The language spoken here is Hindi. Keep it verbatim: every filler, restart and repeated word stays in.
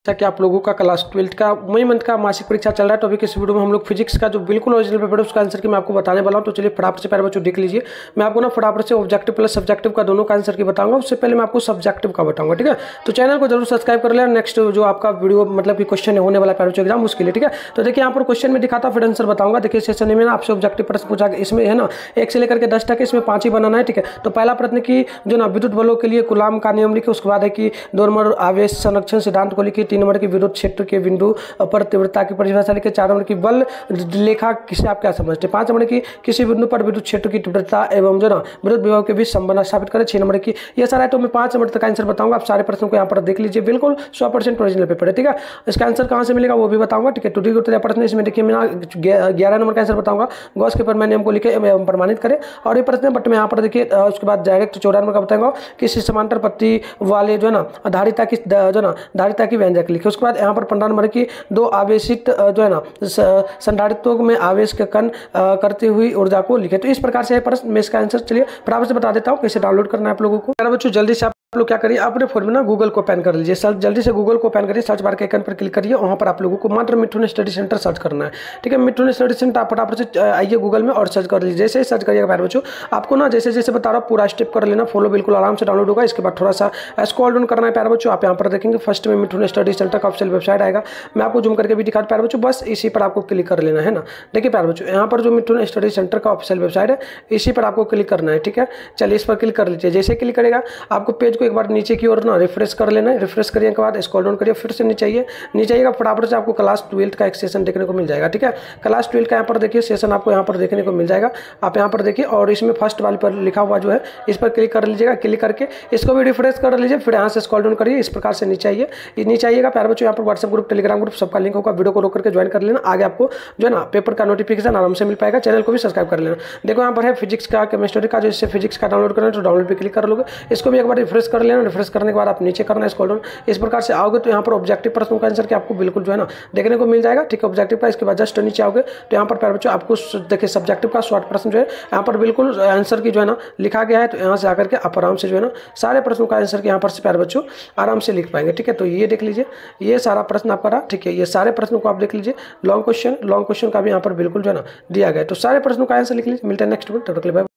कि आप लोगों का क्लास ट्वेल्थ का मई मंथ का मासिक परीक्षा चल रहा है। तो अभी किस वीडियो में हम लोग फिजिक्स का जो बिल्कुल ओरिजिनल पेपर है उसका आंसर की मैं आपको बताने वाला हूं। तो चलिए फटाफट से प्यारे बच्चों देख लीजिए। मैं आपको ना फटाफट से ऑब्जेक्टिव प्लस सब्जेक्टिव का दोनों का आंसर की बताऊंगा। उससे पहले मैं आपको सब्जेक्टिव का बताऊंगा, ठीक है। तो चैनल को जरूर सब्सक्राइब कर लेना। नेक्स्ट जो आपका वीडियो मतलब कि क्वेश्चन होने वाला प्यारे बच्चों एग्जाम उसके लिए, ठीक है। तो देखिए यहाँ पर क्वेश्चन में दिखाता फिर आंसर बताऊंगा। देखिए सेशन में ना आपसे ऑब्जेक्टिव प्रश्न पूछा, इसमें है ना एक से लेकर के दस तक इसमें पांच ही बनाना है, ठीक है। तो पहला प्रश्न की जो ना विद्युत बलों के लिए कूलाम का नियम लिखे। उसके बाद है कि दो नंबर आवेश संरक्षण सिद्धांत को लिखिए। तीन नंबर की विद्युत क्षेत्र के बिंदु पर तीव्रता की परिभाषा लिखिए। चार नंबर की बल लेखा किसे आप क्या समझते हैं। पांच नंबर की किसी बिंदु पर विद्युत क्षेत्र की तीव्रता एवं जो ना विद्युत विभव के बीच संबंध स्थापित करें। छह नंबर की ये सारा है। तो मैं पांच नंबर तक आंसर बताऊंगा। आप सारे प्रश्नों को यहाँ पर देख लीजिए। बिल्कुल सौ परसेंट ओरिजिनल पेपर है, ठीक है। इसका आंसर कहाँ से मिलेगा वो भी बताऊंगा, ठीक है। टूटी उत्तर प्रश्न इसमें देखिए मैं ग्यारह नंबर का आंसर बताऊंगा। गॉस के पर नियम को लिखे एवं प्रमाणित करें और ये प्रश्न बट मैं यहाँ पर देखिए उसके बाद डायरेक्ट चौदह नंबर का बताऊंगा कि समांतर पत्ती वाले जो है ना धारिता की जो ना धारिता की व्यंजक लिखे। उसके बाद यहाँ पर पंद्रह नंबर की दो आवेशित जो है ना संधारित्व में आवेश के कण करती हुई ऊर्जा को लिखे। तो इस प्रकार से प्रश्न मैं इसका आंसर चलिए फटाफट से बता देता हूँ कैसे डाउनलोड करना है आप लोगों को। यार बच्चों जल्दी से आप लोग क्या करिए अपने फोन में ना गूगल को ओपन कर लीजिए। सर्च जल्दी से गूगल को ओपन करिए, सर्च बार के आइकन पर क्लिक करिए। वहाँ पर आप लोगों को मात्र मिथुन स्टडी सेंटर सर्च करना है, ठीक है। मिथुन स्टडी सेंटर आप फटाफट से आइए गूगल में और सर्च कर लीजिए। जैसे ही सर्च करिएगा प्यारे बच्चों आपको ना जैसे जैसे बता रहा हूँ पूरा स्टेप कर लेना, फॉलो बिल्कुल आराम से डाउनलोड होगा। इसके बाद थोड़ा सा स्क्रॉल डाउन करना है प्यारे बच्चों। आप यहाँ पर देखेंगे फर्स्ट में मिथुन स्टडी सेंटर का ऑफिशियल वेबसाइट आएगा। मैं आपको जूम करके भी दिखा प्यारे बच्चों, बस इसी पर आपको क्लिक कर लेना है ना। देखिए प्यारे बच्चों यहाँ पर जो मिथुन स्टडी सेंटर का ऑफिशियल वेबसाइट है इसी पर आपको क्लिक करना है, ठीक है। चलिए इस पर क्लिक कर लीजिए। जैसे क्लिक करेगा आपको पेज को एक बार नीचे की ओर ना रिफ्रेश कर लेना है। रिफ्रेश करने के बाद स्क्रॉल डाउन करिए, फिर से नीचे आइए। नीचे आइएगा फटाफट से आपको क्लास ट्वेल्थ का एक सेशन देखने को मिल जाएगा, ठीक है। क्लास ट्वेल्थ का यहाँ पर देखिए सेशन आपको यहाँ पर देखने को मिल जाएगा। आप यहाँ पर देखिए और इसमें फर्स्ट वाले पर लिखा हुआ जो है इस पर क्लिक कर लीजिएगा। क्लिक करके इसको भी रिफ्रेश कर लीजिए, फिर यहाँ से स्क्रॉल डाउन करिए। इस प्रकार से नीचे आइए। नीचे आइएगा प्यारे बच्चों यहाँ पर व्हाट्सएप ग्रुप टेलीग्राम ग्रुप सबका लिंक होगा। वीडियो को रोक करके ज्वाइन कर लेना। आगे आपको जो है ना पेपर का नोटिफिकेशन आराम से मिल पाएगा। चैनल को भी सब्सक्राइब कर लेना। देखो यहाँ पर है फिजिक्स का केमिस्ट्री का, जो इससे फिजिक्स का डाउनलोड करना है तो डाउनलोड पे क्लिक कर लोगे। इसको भी एक बार रिफ्रेश कर लेना। रिफ्रेश करने के बाद आप नीचे करना है स्क्रॉल डाउन। इस प्रकार से आओगे तो यहाँ पर ऑब्जेक्टिव प्रश्नों का आंसर कि आपको बिल्कुल जो है ना देखने को मिल जाएगा, ठीक है। ऑब्जेक्टिव का इसके बाद जस्ट नीचे आओगे तो यहाँ पर प्यारे बच्चों आपको देखिए सब्जेक्टिव का शॉर्ट प्रश्न जो है यहाँ पर बिल्कुल आंसर की जो है ना लिखा गया है। तो यहाँ से आकर के आप आराम से जो है ना सारे प्रश्नों का आंसर की यहाँ पर से प्यारे बच्चों आराम से लिख पाएंगे, ठीक है। तो ये देख लीजिए ये सारा प्रश्न आपका रहा, ठीक है। ये सारे प्रश्नों को आप देख लीजिए। लॉन्ग क्वेश्चन लॉन्ग क्वेश्चन का भी यहाँ पर बिल्कुल जो है ना दिया गया है। तो सारे प्रश्नों का आंसर लिख लीजिए। मिलते हैं नेक्स्ट वीडियो, तब तक के लिए बाय।